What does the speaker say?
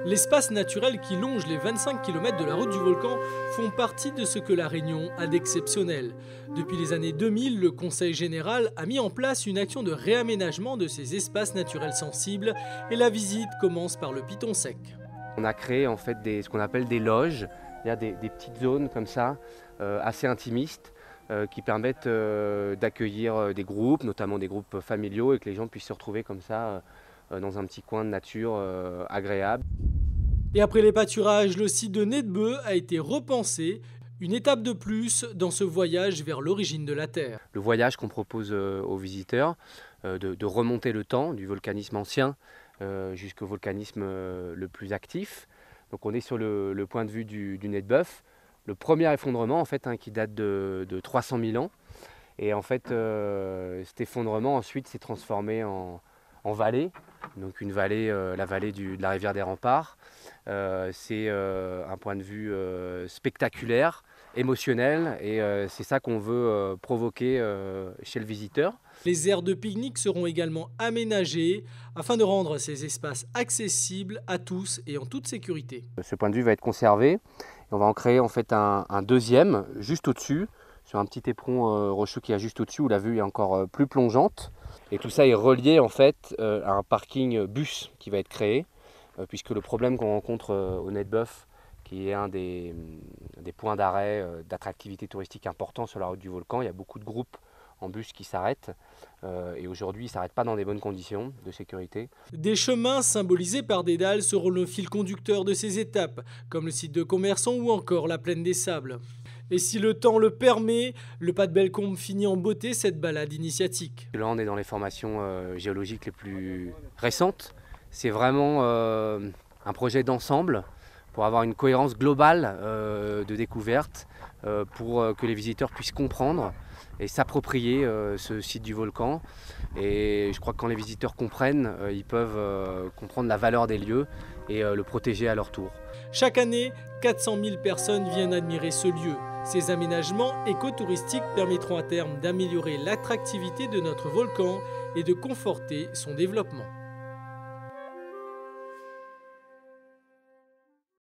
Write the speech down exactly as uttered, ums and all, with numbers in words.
L'espace naturel qui longe les vingt-cinq kilomètres de la route du volcan font partie de ce que La Réunion a d'exceptionnel. Depuis les années deux mille, le Conseil général a mis en place une action de réaménagement de ces espaces naturels sensibles et la visite commence par le Piton Sec. On a créé en fait des, ce qu'on appelle des loges, il y a des, des petites zones comme ça, euh, assez intimistes, euh, qui permettent euh, d'accueillir des groupes, notamment des groupes familiaux, et que les gens puissent se retrouver comme ça euh, dans un petit coin de nature euh, agréable. Et après les pâturages, le site de Nez de Bœuf a été repensé, une étape de plus dans ce voyage vers l'origine de la Terre. Le voyage qu'on propose euh, aux visiteurs, euh, de, de remonter le temps du volcanisme ancien euh, jusqu'au volcanisme euh, le plus actif. Donc on est sur le, le point de vue du, du Nez de Bœuf, le premier effondrement en fait, hein, qui date de, de trois cent mille ans. Et en fait, euh, cet effondrement ensuite s'est transformé en, en vallée, donc une vallée, euh, la vallée du, de la rivière des Remparts. Euh, c'est euh, un point de vue euh, spectaculaire, émotionnel, et euh, c'est ça qu'on veut euh, provoquer euh, chez le visiteur. Les aires de pique-nique seront également aménagées afin de rendre ces espaces accessibles à tous et en toute sécurité. Ce point de vue va être conservé, et on va en créer en fait un, un deuxième juste au-dessus, sur un petit éperon euh, rocheux qui est juste au-dessus où la vue est encore euh, plus plongeante. Et tout ça est relié en fait euh, à un parking bus qui va être créé, euh, puisque le problème qu'on rencontre euh, au Nez de Bœuf, qui est un des, des points d'arrêt euh, d'attractivité touristique importants sur la route du volcan, il y a beaucoup de groupes en bus qui s'arrêtent euh, et aujourd'hui ils ne s'arrêtent pas dans des bonnes conditions de sécurité. Des chemins symbolisés par des dalles seront le fil conducteur de ces étapes, comme le site de Commerson ou encore la Plaine des Sables. Et si le temps le permet, le Pas de Bellecombe finit en beauté cette balade initiatique. Là on est dans les formations euh, géologiques les plus récentes. C'est vraiment euh, un projet d'ensemble pour avoir une cohérence globale euh, de découverte, euh, pour euh, que les visiteurs puissent comprendre et s'approprier euh, ce site du volcan. Et je crois que quand les visiteurs comprennent, euh, ils peuvent euh, comprendre la valeur des lieux et euh, le protéger à leur tour. Chaque année, quatre cent mille personnes viennent admirer ce lieu. Ces aménagements écotouristiques permettront à terme d'améliorer l'attractivité de notre volcan et de conforter son développement.